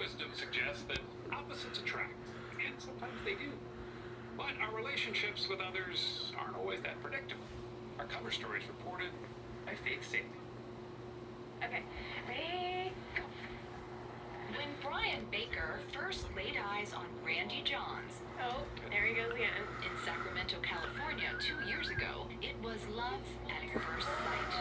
wisdom suggests that opposites attract, and sometimes they do. But our relationships with others aren't always that predictable. Our cover story is reported by Faith Salie. Okay, ready, go. When Brian Baker first laid eyes on Randy Johns Oh, there he goes again. in Sacramento, California 2 years ago, it was love at first sight.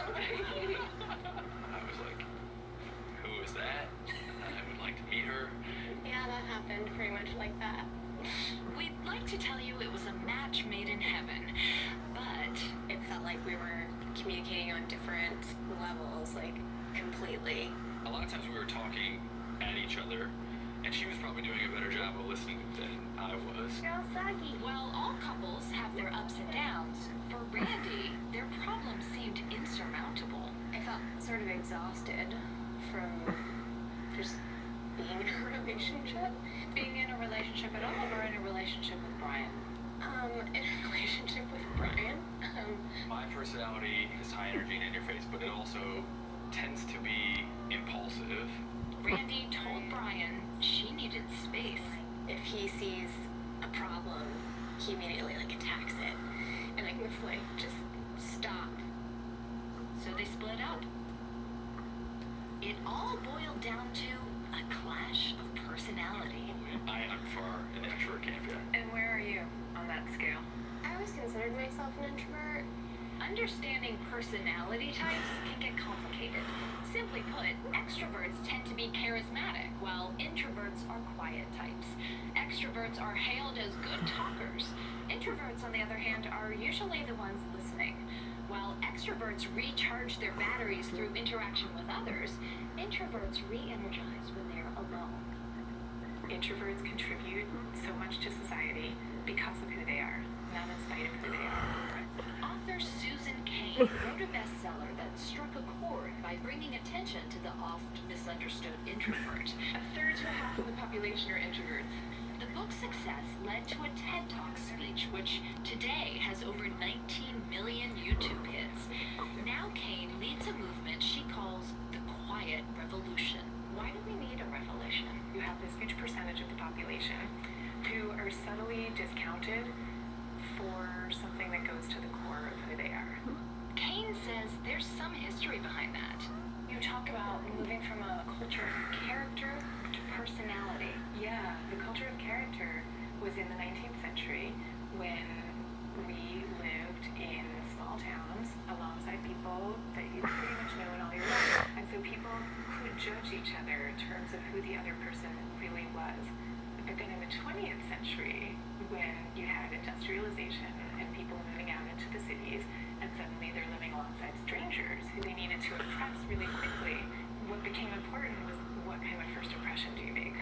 I was like, who is that? I would like to meet her. Yeah, that happened pretty much like that. We'd like to tell you it was a match made in heaven, but It felt like we were communicating on different levels, like completely. A lot of times we were talking at each other, and she was probably doing a better job of listening than I was. You're all saggy. while all couples have their ups and downs, for Randy, their problems seemed insurmountable. I felt sort of exhausted from just being in a relationship. Being in a relationship at all, or in a relationship with Brian? In a relationship with Brian. My personality is high energy and in your face, but it also tends to be impulsive. Randy told Brian she needed space. If he sees a problem, he immediately like attacks it. And I was like, just stop. So they split up. It all boiled down to a clash of personality. I'm far an extrovert camp, yeah. And where are you on that scale? I always considered myself an introvert. Understanding personality types can get complicated. Simply put, extroverts tend to be charismatic, while introverts are quiet types. Extroverts are hailed as good talkers. Introverts, on the other hand, are usually the ones listening. While extroverts recharge their batteries through interaction with others, introverts re-energize when they're alone. Introverts contribute so much to society because of who they are, not in spite of who they are. Author Susan Cain wrote a bestseller that struck a chord by bringing attention to the oft-misunderstood introvert. A third to a half of the population are introverts. The book's success led to a TED Talk speech, which today has over 19 million YouTube hits. Now Cain leads a movement she calls the Quiet Revolution. Why do we need a revolution? You have this huge percentage of the population who are subtly discounted for something that goes to the core of who they are. Cain says there's some history behind that. You talk about moving from a culture of character to personality. Yeah, the culture of character was in the 19th century when we lived in small towns alongside people that you pretty much know in all your life. And so people could judge each other in terms of who the other person really was. But then in the 20th century, when you had industrialization and people moving out into the cities, and suddenly they're living alongside strangers who they needed to impress really quickly, what became important was what kind of first impression do you make?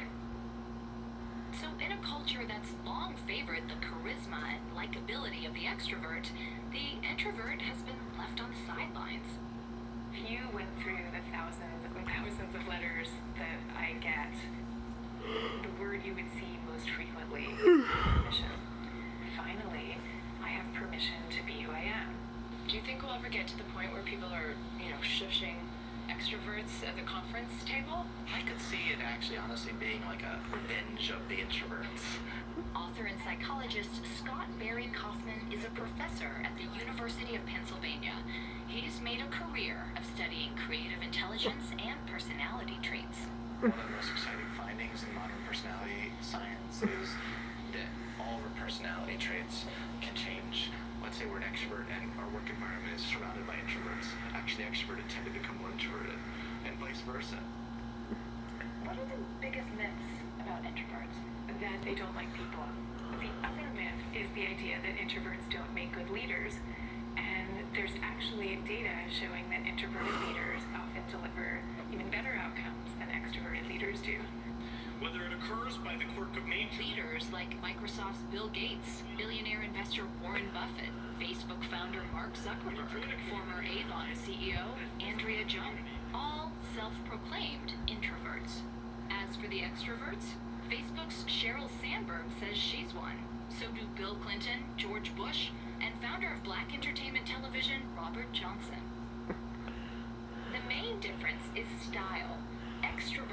So in a culture that's long favored the charisma and likability of the extrovert, the introvert has been left on the sidelines. If you went through the thousands and thousands of letters that I get, the word you would see most frequently is permission. Finally, I have permission to be who I am. Do you think we'll ever get to the point where people are, shushing extroverts at the conference table? I could see it actually honestly being like a revenge of the introverts. Author and psychologist Scott Barry Kaufman is a professor at the University of Pennsylvania. He's made a career of studying creative intelligence and personality traits. One of the most exciting findings in modern personality science is that all of our personality traits can change. Let's say we're an extrovert and our work environment is surrounded by introverts. Actually, extroverted tend to become more introverted, and vice versa. What are the biggest myths about introverts? That they don't like people. The other myth is the idea that introverts don't make good leaders. And there's actually data showing that introverted leaders often deliver even better outcomes than extroverted leaders do. Whether it occurs by the quirk of nature, Leaders like Microsoft's Bill Gates, billionaire investor Warren Buffett, Facebook founder Mark Zuckerberg, former Avon CEO Andrea Jung, all self-proclaimed introverts. As for the extroverts, Facebook's Sheryl Sandberg says she's one. So do Bill Clinton, George Bush, and founder of Black Entertainment Television, Robert Johnson. The main difference is style. Extroverted leaders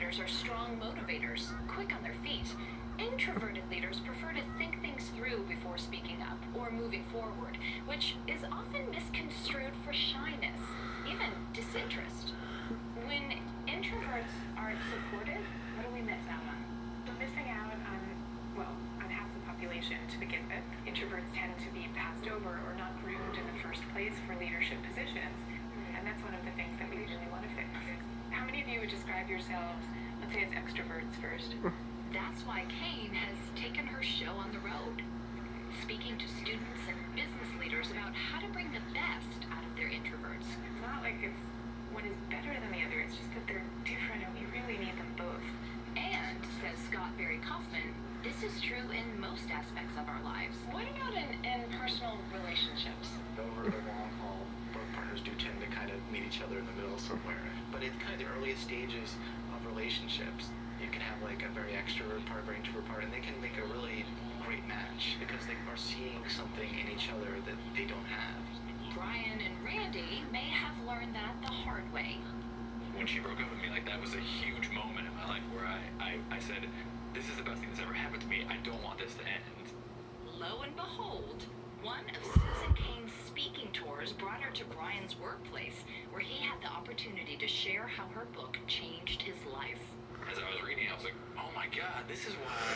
leaders are strong motivators, quick on their feet. Introverted leaders prefer to think things through before speaking up or moving forward, which is often misconstrued for shyness, even disinterest. When introverts aren't supported, what do we miss out on? We're missing out on, well, on half the population to begin with. Introverts tend to be passed over or not groomed in the first place for leadership positions, and that's one of the things that we really want to fix. How many of you would describe yourselves, let's say, as extroverts first? That's why Kane has taken her show on the road, speaking to students and business leaders about how to bring the best out of their introverts. It's not like it's one is better than the other, it's just that they're different and we really need them both. And, says Scott Barry Kaufman, this is true in most aspects of our lives. What about in personal relationships? Over the long haul, both partners do tend to kind of meet each other in the middle somewhere. But in kind of the earliest stages of relationships, you can have like a very extrovert part, very introvert part, and they can make a really great match because they are seeing something in each other that they don't have. Brian and Randy may have learned that the hard way. When she broke up with me, like, that was a huge moment in my life where I said, this is the best thing that's ever happened to me. I don't want this to end. Lo and behold, one of Susan Kane's speaking tours brought her to Brian's workplace, where he had the opportunity to share how her book changed his life. As I was reading, I was like, oh my God, this is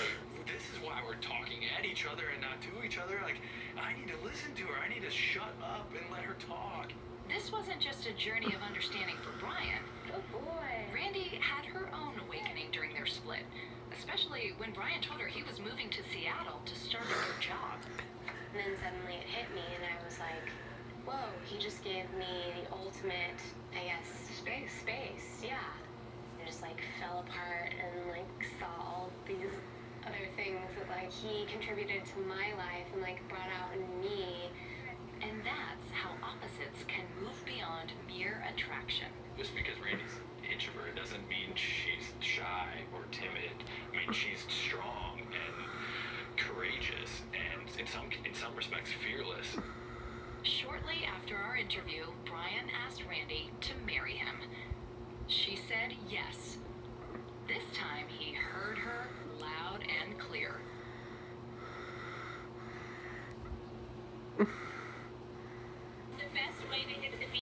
why we're talking at each other and not to each other. Like, I need to listen to her. I need to shut up and let her talk. This wasn't just a journey of understanding for Brian. Oh boy. Randy had her own awakening during their split, especially when Brian told her he was moving to Seattle to start a new job. And then suddenly it hit me, and I was like, whoa, he just gave me the ultimate, I guess, space, yeah. I just like fell apart and like saw all these other things that like he contributed to my life and like brought out in me. And that's how opposites can move beyond mere attraction. Just because Randy's introvert doesn't mean she's shy or timid. I mean, she's strong and courageous and in some respects fearless. Shortly after our interview, Brian asked Randy to marry him. She said yes,